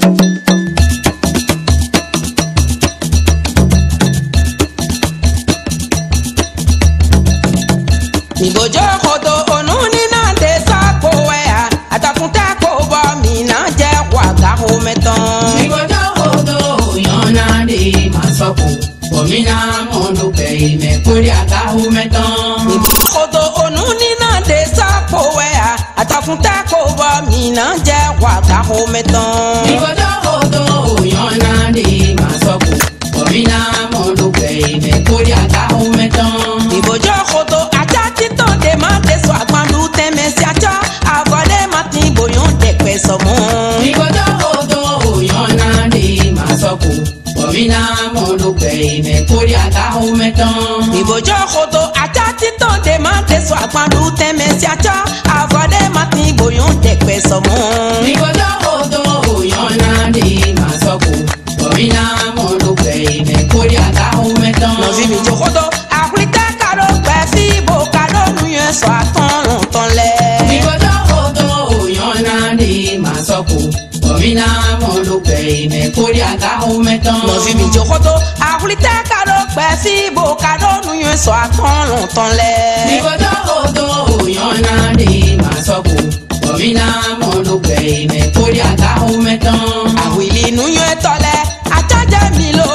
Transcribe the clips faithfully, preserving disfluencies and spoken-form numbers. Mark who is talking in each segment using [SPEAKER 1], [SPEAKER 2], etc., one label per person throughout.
[SPEAKER 1] Ibojo kodo onu ni na de sapo wea atakunta ko bo mi na je waga ho metan.
[SPEAKER 2] Ibojo kodo yona de masoko omina mondo pe me kuri aga ho metan.
[SPEAKER 1] Ibojo kodo onu ni na de sapo wea atakunta ko bo mi na je waga ho metan.
[SPEAKER 2] Ibojo kodo yona de masoko omina mondo pe me kuri aga ho metan.
[SPEAKER 1] Ibojo kodo de mate so agbandu teme si acha avale mati boyon de pe somo.
[SPEAKER 2] Ibojo kodo yona de masoko omina mondo pe me kuri aga ho metan.
[SPEAKER 1] Ibojo kodo acha tito de mate so agbandu teme si acha avale mati boyon de pe somo.
[SPEAKER 2] Ibojo kodo yona de masoko omina mondo pe me kuri aga ho metan.
[SPEAKER 1] No vi mi jokodo akrita karo pe fi bo karo nuyen so atan longtemps le.
[SPEAKER 2] Ibojo kodo yona de masoko omina mondo pe me kuri aga ho metan.
[SPEAKER 1] No vi mi jokodo akrita karo pe fi bo karo nuyen so atan longtemps le.
[SPEAKER 2] Ibojo kodo yona de masoko omina mondo pe me kuri aga ho metan.
[SPEAKER 1] Awili nuyen tole ataje mi lo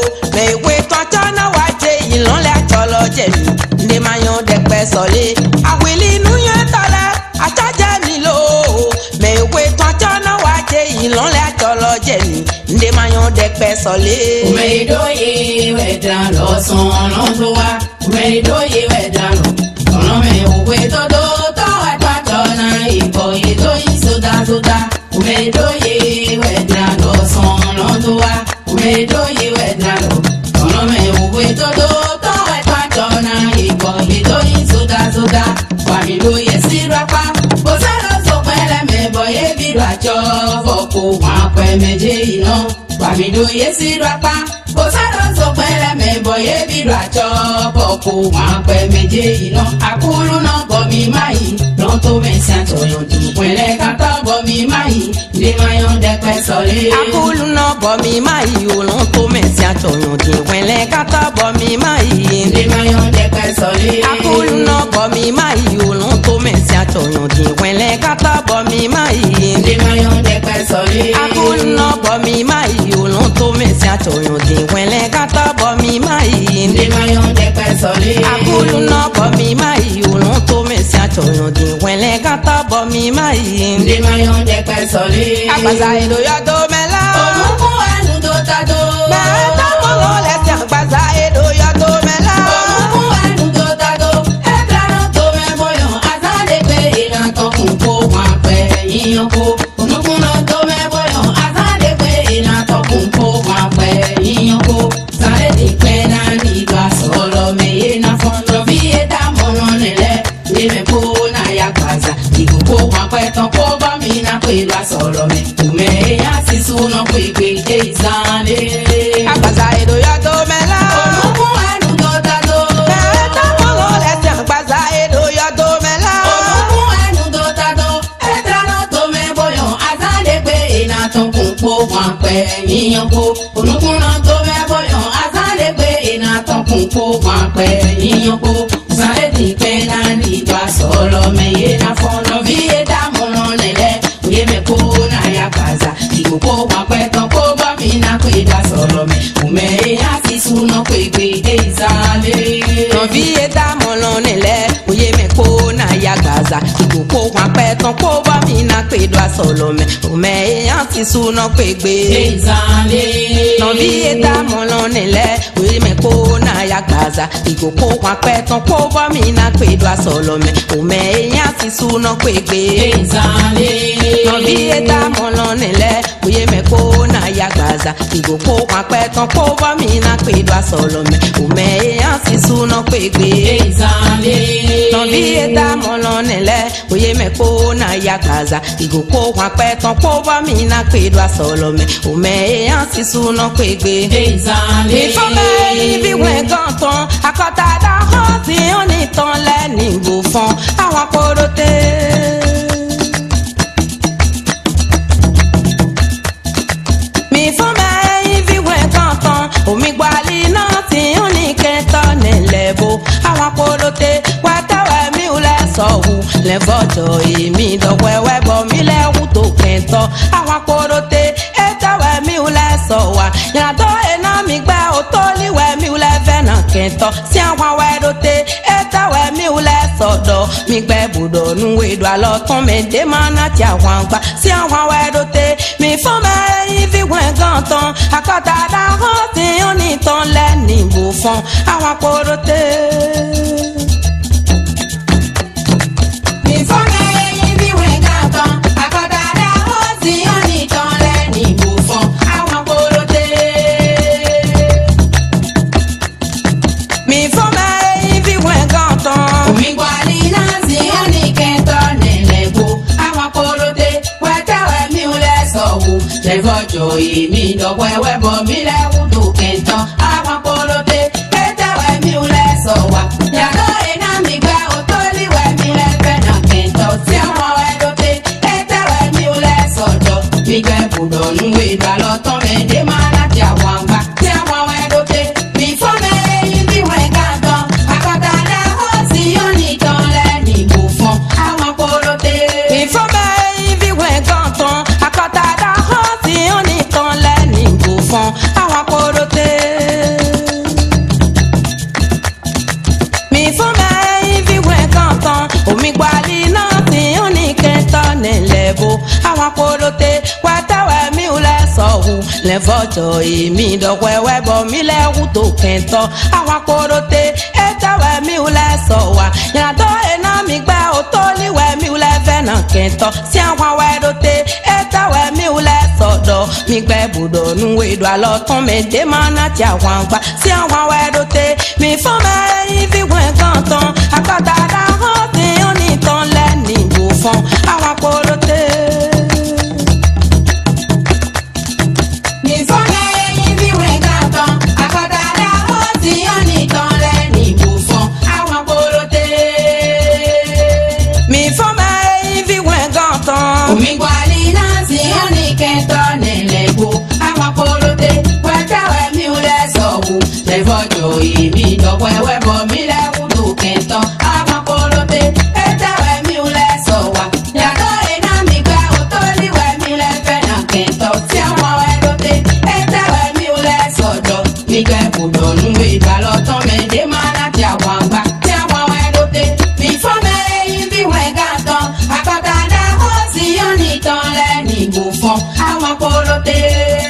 [SPEAKER 1] me we ton na waje ilon le atolo je mi nde mayon de pe sole. Awili nuyen tole ataje mi lo me we ton na waje ilon le atolo je mi nde mayon de pe sole.
[SPEAKER 2] Me doye wedran lo son lo to wa me doye wedran lo ono me we to do to wa to na ibo ye doye soda soda me doye wedran lo son lo to wa me doye wedran lo ono me we to do to wa to na ibo ye doye soda soda wa mi doye sirapa bo sa lo so pele me boye bi ra cho foko wa pe meje ino wa mi doye sirapa bo sa lo so pele me boye bi ra cho foko wa pe meje ino akulu no bo mi mai don to me san to yo du pele ka to bo mi mai de mayon de pe sole.
[SPEAKER 1] Akulu no bo mi mai olon to me si atoyon di wenle kata bo mi mai.
[SPEAKER 2] De mayon de pe sole.
[SPEAKER 1] Akulu no bo mi mai olon to me si atoyon di wenle kata bo mi mai.
[SPEAKER 2] De mayon de pe sole.
[SPEAKER 1] Akulu no bo mi mai olon to me si atoyon di wenle kata bo mi mai.
[SPEAKER 2] De mayon de pe sole.
[SPEAKER 1] Akulu no bo mi mai olon to me si atoyon di wenle kata bo mi mai.
[SPEAKER 2] De mayon de pe sole.
[SPEAKER 1] Agbaza edo yo do mela.
[SPEAKER 2] Olukun anu do ta do.
[SPEAKER 1] Mẹ́ta mo lọ lẹ́sẹ̀ agbaza edo yo do mela.
[SPEAKER 2] Olukun anu do ta do. Ẹ̀dánù tó mẹ́ bọ́yọ̀ azade pé ìran tọkùn kó wọn pẹ́ yíyan kó. Olukun náà tó mẹ́ bọ́yọ̀ azade pé ìran tọkùn kó wọn pẹ́ yíyan kó. Sáré ti pẹ́ náà ní ìgbà sọ̀rọ̀ mẹ́yẹ náà fọ́nrán bí ẹ̀dá mọ̀ràn nílẹ̀. Lèmi kó náà yà gbàzà. Ìkókó wọn pẹ́ tán kó bá mi náà pé ìgbà sọ̀rọ̀ mi. Tùmẹ̀ yá sí súná pé pé dé ìsàlẹ̀.
[SPEAKER 1] Agbaza edo yo do mela.
[SPEAKER 2] Olukun anu do ta do.
[SPEAKER 1] Mẹ́ta mo lọ lẹ́sẹ̀ agbaza edo yo do mela.
[SPEAKER 2] Olukun anu do ta do. Ẹ̀dánù tó mẹ́ bọ́yọ̀ azade pé ìran tọkùn kó wọn pẹ́ yíyan kó. Olukun náà tó mẹ́ bọ́yọ̀ azade pé ìran tọkùn kó wọn pẹ́ yíyan kó. Sáré ti pẹ́ náà ní ìgbà sọ̀rọ̀ mẹ́yẹ náà fọ́nà bí ẹ̀dá mọ̀ràn nílẹ̀. Oyè mi kó náà yà kàzà. Ìkókó wọn pẹ́ tán kó bá mi náà pé ìgbà sọ̀rọ̀ mi. Òmẹ̀ yá sí súná pé pé dé ìsàlẹ̀.
[SPEAKER 1] Nọ̀bí ẹ̀dá mọ̀lọ́ nílẹ̀, oyè mi kó náà ya gàzà. Ìkókó wọn pẹ́ tán kó bá mi náà pé ìdó àsọ̀lọ̀ mẹ́. Òmẹ̀ èèyàn ti súná pé gbé.
[SPEAKER 2] Dé ìsàlẹ̀.
[SPEAKER 1] Nọ̀bí ẹ̀dá mọ̀lọ́ nílẹ̀, oyè mi kó náà ya gàzà. Ìkókó wọn pẹ́ tán kó bá mi náà pé ìdó àsọ̀lọ̀ mẹ́. Òmẹ̀ èèyàn ti súná pé gbé.
[SPEAKER 2] Dé ìsàlẹ̀.
[SPEAKER 1] Nọ̀bí ẹ̀dá mọ̀lọ́ nílẹ̀, oyè mi kó náà ya gàzà. Ìkókó wọn pẹ́ tán kó bá mi náà pé ìdó àsọ̀lọ̀ mẹ́. Òmẹ̀ èèyàn ti súná pé gbé.
[SPEAKER 2] Dé ìsàlẹ̀.
[SPEAKER 1] Nọ̀bí ẹ̀dá mọ̀lọ́ nílẹ̀, oyè mi kó náà ya gàzà. Ìkókó wọn pẹ́ tán kó bá mi náà pé ìdó àsọ̀lọ̀ mẹ́. Òmẹ̀ èèyàn ti súná pé gbé.
[SPEAKER 2] Dé ìsàlẹ̀.
[SPEAKER 1] Ìfọ́mẹ́ ibi wẹ̀ gan tán, akọ́ta dáhọ́ tí ó ní tán lẹ́nu ìgò fún àwọn kóróté. lẹ́fọ̀jọ́ èmi dọ̀wẹ́wẹ́ bọ̀ mí lẹ́wù tó kẹntọ́ àwọn akorote ètòwẹ́ mi ò lẹ́sọ̀ wá yàtọ̀ iná mi gbẹ́ òtó líwẹ́ mi ò lẹ́fẹ́ náà kẹntọ́ sí àwọn awẹ́rote ètòwẹ́ mi ò lẹ́sọ̀dọ̀ mi gbẹ́ bùdọ̀ nuwé dùn àlọ́tún mi dé máa ná ti àwọn àgbà sí àwọn awẹ́rote mi fún mẹ́rin fi wọ́n gan tán àkọ́tà dáhùn tí ó ní tán lẹ́nu ìbò fún àwọn akorote.
[SPEAKER 2] Lẹ́fọ̀jọ́ èmi dọ̀wẹ́wẹ́ bọ̀ mí lẹ́wù tó kẹntọ́ àwọn akorote ètòwẹ́ mi ò lẹ́sọ̀ wá yàtọ̀ iná mi gbẹ́ òtó líwẹ́ mi lẹ́fẹ́ náà kẹntọ́ sí àwọn awẹ́rote ètòwẹ́ mi ò lẹ́sọ̀dọ̀ mi gbẹ́ bùdọ̀ nuwé ìdálọ́tọ́ mẹ́ẹ̀dé máa láti àwọn àgbà sí àwọn awẹ́rote mi fọ́ mẹ́rin bí wọ́n ká tán àkọ́tà dáhùn sí onítàn lẹ́nu ìbò fún àwọn akorote.
[SPEAKER 1] mi fọ́ mẹ́rin bí wọ́n ká tán àkọ́tà dáhùn sí onítàn lẹ́nu ìbò fún àwọn akorote. mi fún mẹ́rin bí wọ́n ká tán omi gbalí náà sí oníkẹtọ́ nílẹ̀ bó àwọn akorote wẹ́tẹ́wẹ́ mi ò lẹ́sọ̀wù lẹ́fọ̀jọ́ èmi dọ̀wẹ́wẹ́ bọ̀ mí lẹ́wù tó kẹntọ́ àwọn akorote ètòwẹ́ mi ò lẹ́sọ̀ wá yàtọ̀ iná mi gbẹ́ òtó líwẹ́ mi ò lẹ́fẹ́ náà kẹntọ́ sí àwọn awẹ́rote ètòwẹ́ mi ò lẹ́sọ̀dọ̀ mi gbẹ́ bùdọ̀ nuwé dùn àlọ́tún mi dé máa ná ti àwọn àgbà sí àwọn awẹ́rote mi fún mẹ́rin fi wọ́n gan tán àkọ́tà dáhùn tí ó ní tán lẹ́nu ìbò fún àwọn akorote.
[SPEAKER 2] Omi gbali náà sí oníkẹtọ́ nílẹ̀ gbó àwọn akorote wẹ́tẹ́wẹ́ mi ò lẹ́sọ̀ wò lẹ́fọ̀jọ́ èmi dọ̀wẹ́wẹ́ bọ̀ mí lẹ́wù tó kẹntọ́ àwọn akorote ètòwẹ́ mi ò lẹ́sọ̀ wá yàtọ̀ iná mi gbẹ́ òtó líwẹ́ mi lẹ́fẹ́ náà kẹntọ́ sí àwọn awẹ́rote ètòwẹ́ mi ò lẹ́sọ̀dọ̀ mi gbẹ́ bùdọ̀ nuwé ìbálọ́tọ́ mẹ́ẹ̀dé máa láti àwọn àgbà sí àwọn awẹ́rote mi fọ́ mẹ́rin bí wọ́n ká tán àkọ́tà dáhùn sí onítàn lẹ́nu ìbò fún àwọn akorote.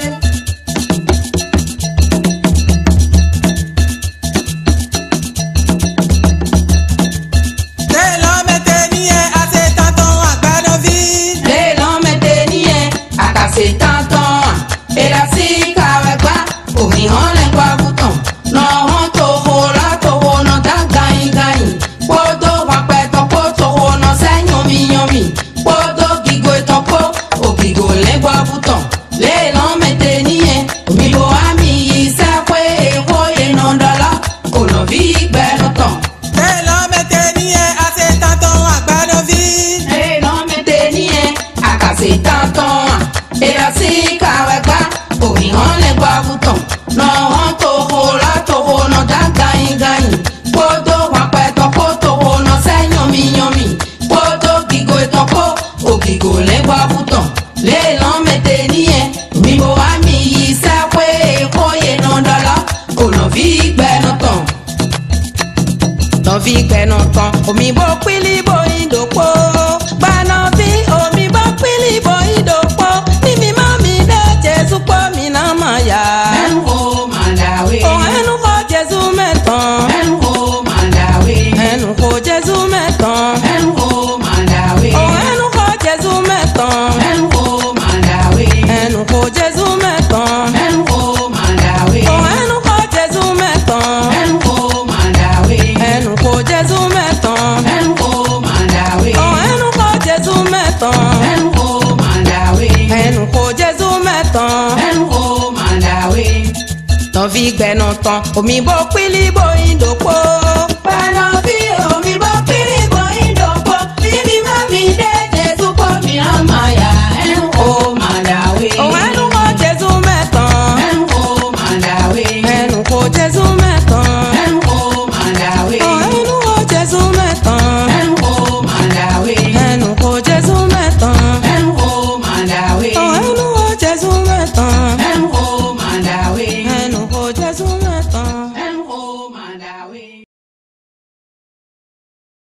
[SPEAKER 1] Fi gbẹ̀nà tán omi bó pílí bó ìdòpó gbaná bí omi bó pílí bó ìdòpó ní mi má mi dé Jésù pọ̀ mi náà mà yá.
[SPEAKER 2] ẹnu kò mà dàwé.
[SPEAKER 1] òun ẹnu kò Jésù mẹ́tàn.
[SPEAKER 2] ẹnu kò mà dàwé.
[SPEAKER 1] ẹnu kò Jésù mẹ́tàn.
[SPEAKER 2] ẹnu kò mà dàwé.
[SPEAKER 1] òun ẹnu kò Jésù mẹ́tàn.
[SPEAKER 2] ẹnu kò mà dàwé.
[SPEAKER 1] ẹnu kò Jésù mẹ́tàn.
[SPEAKER 2] ẹnu kò mà dàwé.
[SPEAKER 1] òun ẹnu kò Jésù mẹ́tàn.
[SPEAKER 2] ẹnu kò mà dàwé.
[SPEAKER 1] ẹnu kò Jésù mẹ́tàn.
[SPEAKER 2] ẹnu kò mà dàwé.
[SPEAKER 1] òun ẹnu kò Jésù mẹ́tàn.
[SPEAKER 2] ẹnu kò mà dàwé.
[SPEAKER 1] ẹnu kò Jésù mẹ́tàn.
[SPEAKER 2] ẹnu kò mà dàwé.
[SPEAKER 1] tán fi gbẹ̀nà tán omi bó pílí bó ìdòpó